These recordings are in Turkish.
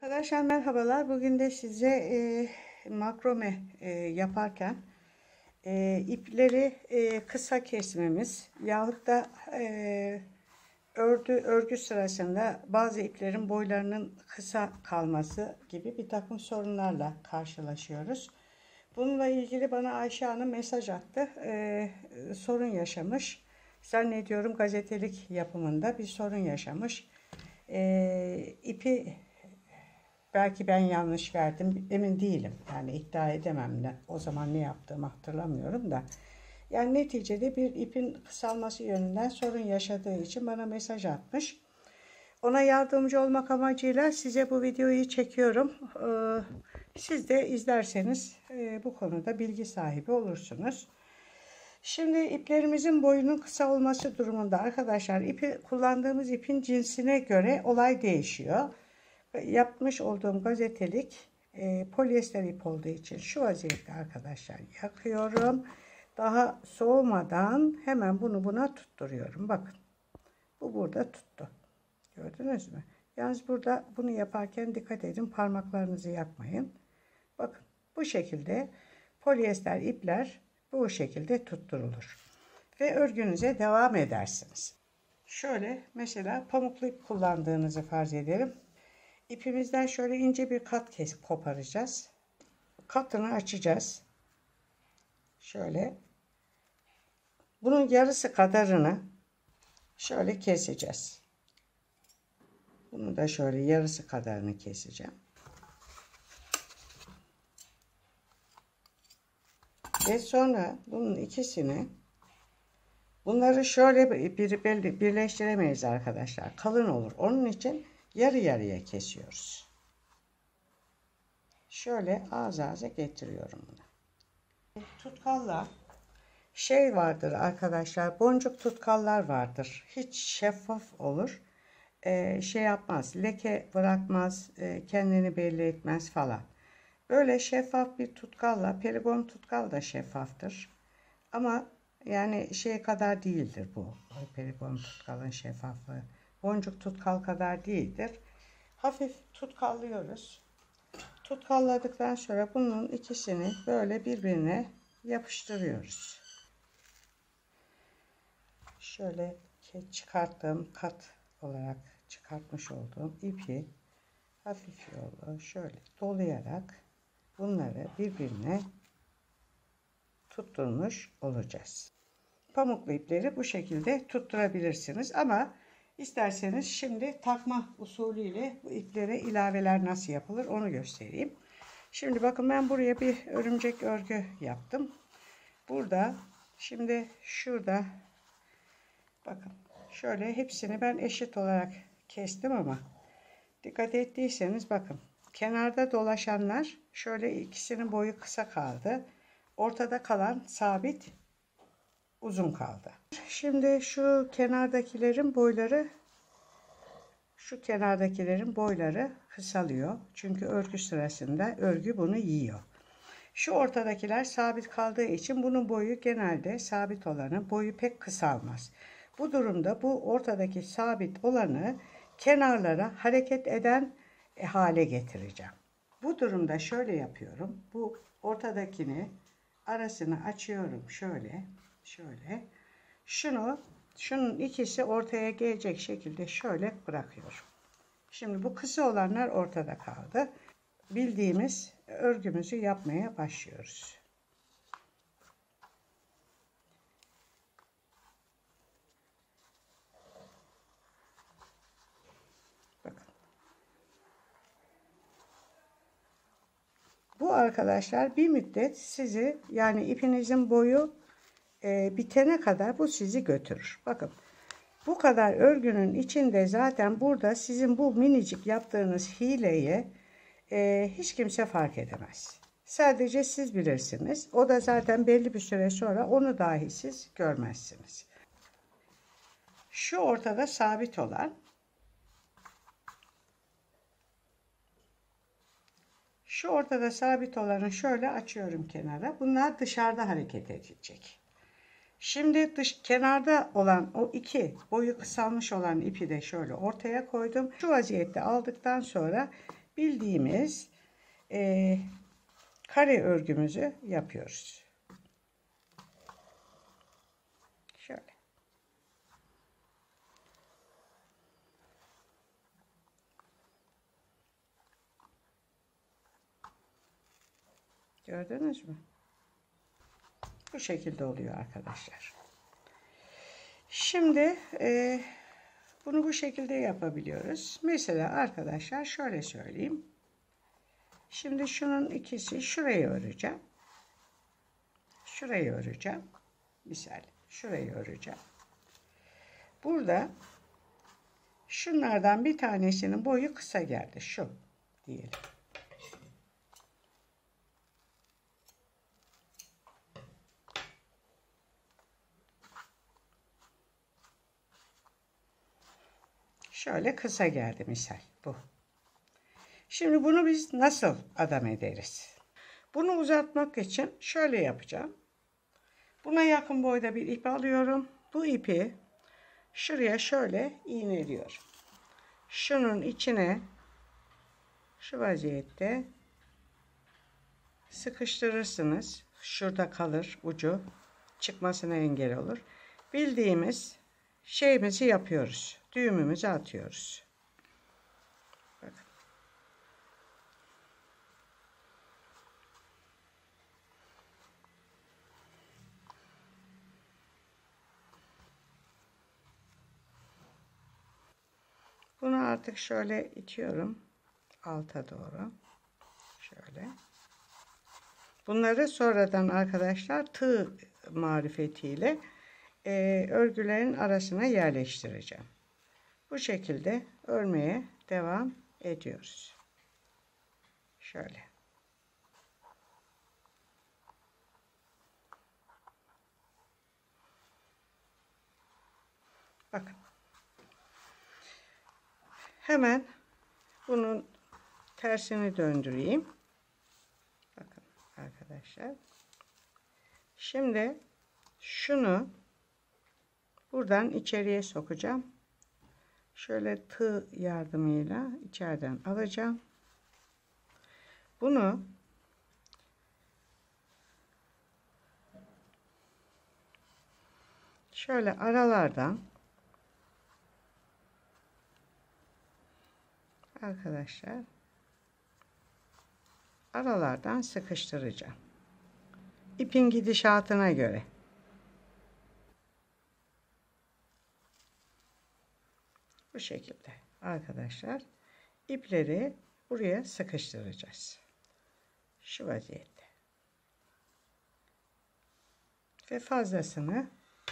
Arkadaşlar merhabalar. Bugün de size makrome yaparken ipleri kısa kesmemiz yahut da örgü sırasında bazı iplerin boylarının kısa kalması gibi bir takım sorunlarla karşılaşıyoruz. Bununla ilgili bana Ayşe Hanım mesaj attı. Sorun yaşamış. Zannediyorum gazetelik yapımında bir sorun yaşamış. İpi belki ben yanlış verdim, emin değilim. Yani iddia edemem de. O zaman ne yaptığımı hatırlamıyorum da. Yani neticede bir ipin kısalması yönünden sorun yaşadığı için bana mesaj atmış. Ona yardımcı olmak amacıyla size bu videoyu çekiyorum. Siz de izlerseniz bu konuda bilgi sahibi olursunuz. Şimdi iplerimizin boyunun kısa olması durumunda arkadaşlar kullandığımız ipin cinsine göre olay değişiyor. Yapmış olduğum gazetelik polyester ip olduğu için şu vaziyette arkadaşlar yakıyorum. Daha soğumadan hemen bunu buna tutturuyorum. Bakın bu burada tuttu. Gördünüz mü? Yalnız burada bunu yaparken dikkat edin, parmaklarınızı yakmayın. Bakın bu şekilde polyester ipler bu şekilde tutturulur. Ve örgünüze devam edersiniz. Şöyle mesela pamuklu ip kullandığınızı farz edelim. İpimizden şöyle ince bir kat koparacağız. Katını açacağız. Şöyle. Bunun yarısı kadarını şöyle keseceğiz. Bunu da şöyle yarısı kadarını keseceğim. Ve sonra bunun ikisini bunları şöyle birleştiremeyiz arkadaşlar. Kalın olur. Onun için yarı yarıya kesiyoruz. Şöyle ağza getiriyorum bunu. Tutkalla vardır arkadaşlar. Boncuk tutkallar vardır. Hiç şeffaf olur. Yapmaz. Leke bırakmaz. Kendini belli etmez falan. Böyle şeffaf bir tutkalla, perigon tutkal da şeffaftır. Ama yani kadar değildir bu. Perigon tutkalın şeffaflığı. Boncuk tutkal kadar değildir. Hafif tutkallıyoruz. Tutkalladıktan sonra bunun ikisini böyle birbirine yapıştırıyoruz. Şöyle çıkarttığım kat olarak çıkartmış olduğum ipi hafif yolla şöyle dolayarak bunları birbirine tutturmuş olacağız. Pamuklu ipleri bu şekilde tutturabilirsiniz ama isterseniz şimdi takma usulüyle bu iplere ilaveler nasıl yapılır onu göstereyim. Şimdi bakın ben buraya bir örümcek örgü yaptım. Burada şimdi şurada bakın şöyle hepsini ben eşit olarak kestim ama dikkat ettiyseniz bakın kenarda dolaşanlar şöyle ikisinin boyu kısa kaldı. Ortada kalan sabit uzun kaldı. Şimdi şu kenardakilerin boyları kısalıyor. Çünkü örgü sırasında örgü bunu yiyor. Şu ortadakiler sabit kaldığı için bunun boyu genelde sabit olanı boyu pek kısalmaz. Bu durumda bu ortadaki sabit olanı kenarlara hareket eden hale getireceğim. Bu durumda şöyle yapıyorum. Bu ortadakini arasını açıyorum şöyle. Şunun ikisi ortaya gelecek şekilde şöyle bırakıyorum. Şimdi bu kısa olanlar ortada kaldı. Bildiğimiz örgümüzü yapmaya başlıyoruz. Bakın. Bu arkadaşlar bir müddet sizi yani ipinizin boyu bitene kadar bu sizi götürür. Bakın bu kadar örgünün içinde zaten burada sizin bu minicik yaptığınız hileyi hiç kimse fark edemez. Sadece siz bilirsiniz. O da zaten belli bir süre sonra onu dahi siz görmezsiniz. Şu ortada sabit olan olanı şöyle açıyorum kenara. Bunlar dışarıda hareket edecek. Şimdi kenarda olan o iki boyu kısalmış olan ipi de şöyle ortaya koydum. Şu vaziyette aldıktan sonra bildiğimiz kare örgümüzü yapıyoruz. Şöyle. Gördünüz mü? Bu şekilde oluyor arkadaşlar. Şimdi bunu bu şekilde yapabiliyoruz. Mesela arkadaşlar şöyle söyleyeyim. Şimdi şunun ikisi, şurayı öreceğim. Şurayı öreceğim. Misal şurayı öreceğim. Burada şunlardan bir tanesinin boyu kısa geldi. Şu diyelim. Şöyle kısa geldi misal bu. Şimdi bunu biz nasıl adam ederiz? Bunu uzatmak için şöyle yapacağım. Buna yakın boyda bir ip alıyorum. Bu ipi şuraya şöyle iğneliyorum. Şunun içine şu vaziyette sıkıştırırsınız. Şurada kalır ucu. Çıkmasına engel olur. Bildiğimiz şeyimizi yapıyoruz. Düğümümüzü atıyoruz. Bakın. Bunu artık şöyle itiyorum. Alta doğru. Şöyle. Bunları sonradan arkadaşlar tığ marifetiyle örgülerin arasına yerleştireceğim. Bu şekilde örmeye devam ediyoruz. Şöyle. Bakın. Hemen bunun tersini döndüreyim. Bakın arkadaşlar. Şimdi şunu buradan içeriye sokacağım. Şöyle tığ yardımıyla içeriden alacağım. Bunu şöyle aralardan arkadaşlar aralardan sıkıştıracağım. İpin gidişatına göre. Bu şekilde arkadaşlar ipleri buraya sıkıştıracağız. Şu vaziyette. Ve fazlasını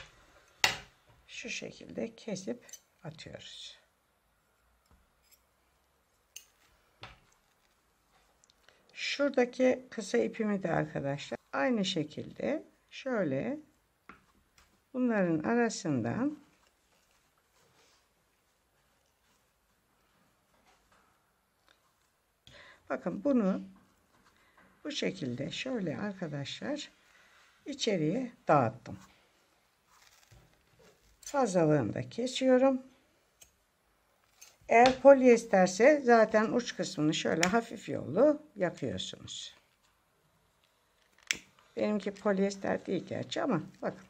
şu şekilde kesip atıyoruz. Şuradaki kısa ipimi de arkadaşlar aynı şekilde şöyle bunların arasından bakın bunu bu şekilde şöyle arkadaşlar içeriye dağıttım. Fazlalığını da kesiyorum. Eğer polyesterse zaten uç kısmını şöyle hafif yollu yakıyorsunuz. Benimki polyester değil gerçi ama bakın.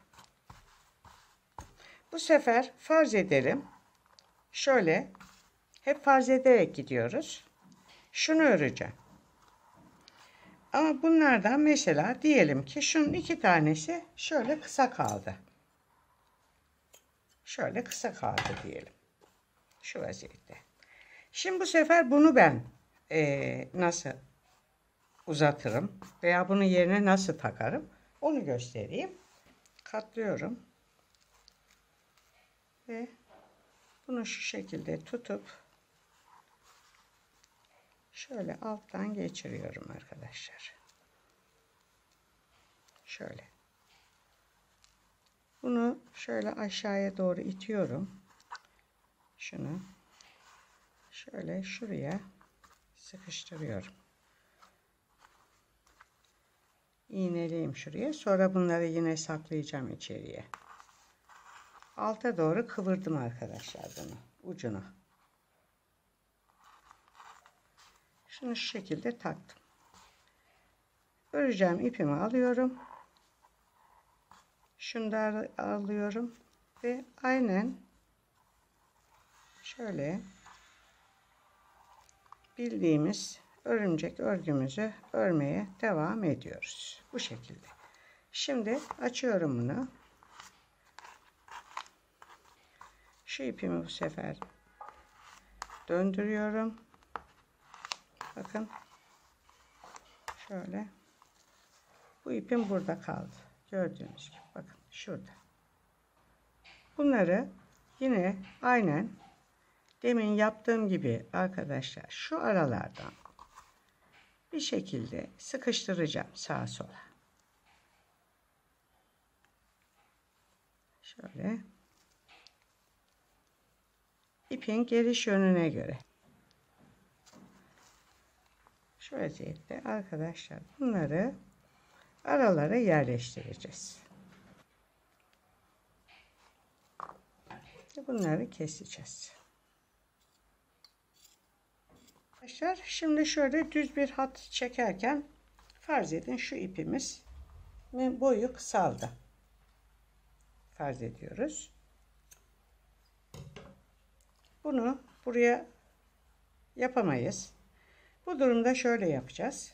Bu sefer farz edelim. Şöyle hep farz ederek gidiyoruz. Şunu öreceğim. Ama bunlardan mesela diyelim ki şunun iki tanesi şöyle kısa kaldı. Şöyle kısa kaldı diyelim. Şu vaziyette. Şimdi bu sefer bunu ben nasıl uzatırım veya bunun yerine nasıl takarım onu göstereyim. Katlıyorum. Ve bunu şu şekilde tutup şöyle alttan geçiriyorum arkadaşlar. Şöyle. Bunu şöyle aşağıya doğru itiyorum. Şunu şöyle şuraya sıkıştırıyorum. İğneleyeyim şuraya. Sonra bunları yine saklayacağım içeriye. Alta doğru kıvırdım arkadaşlar bunu. Ucunu. Şunu şu şekilde taktım. Öreceğim ipimi alıyorum. Şunu da alıyorum ve aynen şöyle bildiğimiz örümcek örgümüzü örmeye devam ediyoruz. Bu şekilde. Şimdi açıyorum bunu. Şu ipimi bu sefer döndürüyorum. Bakın. Şöyle. Bu ipim burada kaldı. Gördüğünüz gibi. Bakın şurada. Bunları yine aynen demin yaptığım gibi arkadaşlar şu aralardan bir şekilde sıkıştıracağım sağa sola. Şöyle. İpin geliş yönüne göre. Şu vaziyette arkadaşlar bunları aralara yerleştireceğiz. Bunları keseceğiz. Arkadaşlar şimdi şöyle düz bir hat çekerken farz edin şu ipimiz boyu kısaldı. Farz ediyoruz. Bunu buraya yapamayız. Bu durumda şöyle yapacağız.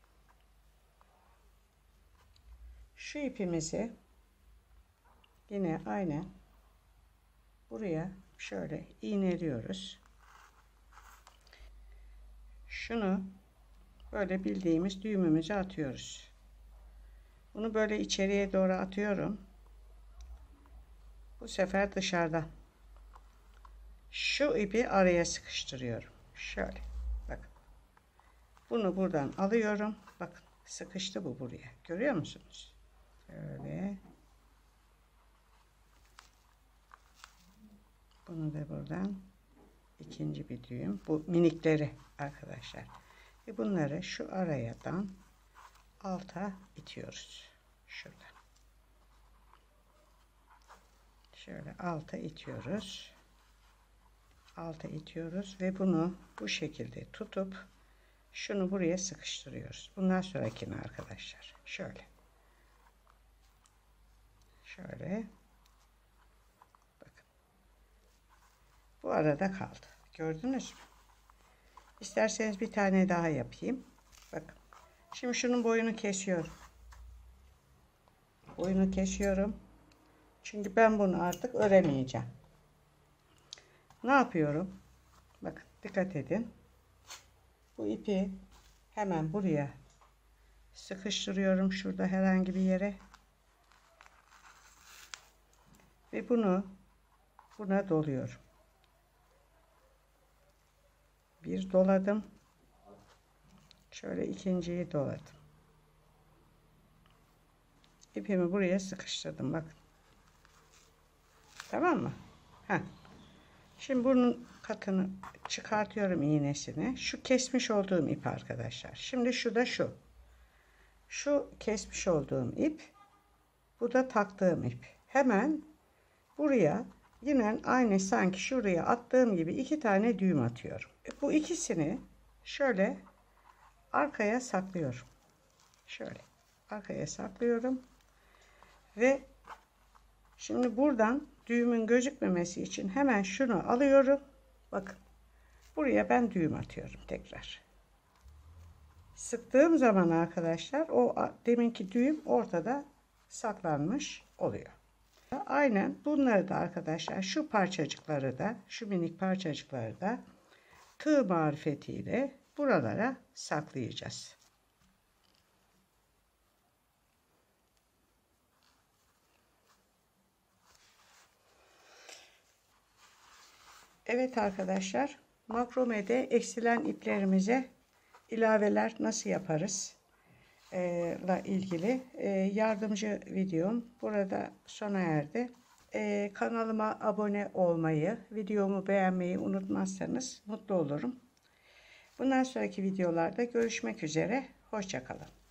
Şu ipimizi yine aynen buraya şöyle iğneliyoruz. Şunu böyle bildiğimiz düğümümüze atıyoruz. Bunu böyle içeriye doğru atıyorum. Bu sefer dışarıdan. Şu ipi araya sıkıştırıyorum. Şöyle. Bakın. Bunu buradan alıyorum. Bakın sıkıştı bu buraya. Görüyor musunuz? Şöyle. Bunu da buradan ikinci bir düğüm. Bu minikleri arkadaşlar. Ve bunları şu arayadan alta itiyoruz. Şuradan. Şöyle alta itiyoruz. Alta itiyoruz ve bunu bu şekilde tutup şunu buraya sıkıştırıyoruz. Bundan sonrakini arkadaşlar. Şöyle. Şöyle. Bakın. Bu arada kaldı. Gördünüz mü? İsterseniz bir tane daha yapayım. Bakın. Şimdi şunun boyunu kesiyorum. Boyunu kesiyorum. Çünkü ben bunu artık öremeyeceğim. Ne yapıyorum? Bakın dikkat edin. Bu ipi hemen buraya sıkıştırıyorum. Şurada herhangi bir yere. Ve bunu buna doluyorum. Bir doladım. Şöyle ikinciyi doladım. İpimi buraya sıkıştırdım. Bakın. Tamam mı? Heh. Şimdi bunun katını çıkartıyorum iğnesini. Şu kesmiş olduğum ip arkadaşlar. Şimdi şu da şu. Şu kesmiş olduğum ip. Bu da taktığım ip. Hemen buraya yine aynı sanki şuraya attığım gibi 2 tane düğüm atıyorum. Bu ikisini şöyle arkaya saklıyorum. Şöyle arkaya saklıyorum. Ve şimdi buradan düğümün gözükmemesi için hemen şunu alıyorum. Bakın. Buraya ben düğüm atıyorum tekrar. Sıktığım zaman arkadaşlar o deminki düğüm ortada saklanmış oluyor. Aynen bunları da arkadaşlar şu parçacıkları da şu minik parçacıkları da tığ marifetiyle buralara saklayacağız. Evet arkadaşlar, makromede eksilen iplerimize ilaveler nasıl yaparız ile ilgili yardımcı videom burada sona erdi. Kanalıma abone olmayı, videomu beğenmeyi unutmazsanız mutlu olurum. Bundan sonraki videolarda görüşmek üzere. Hoşça kalın.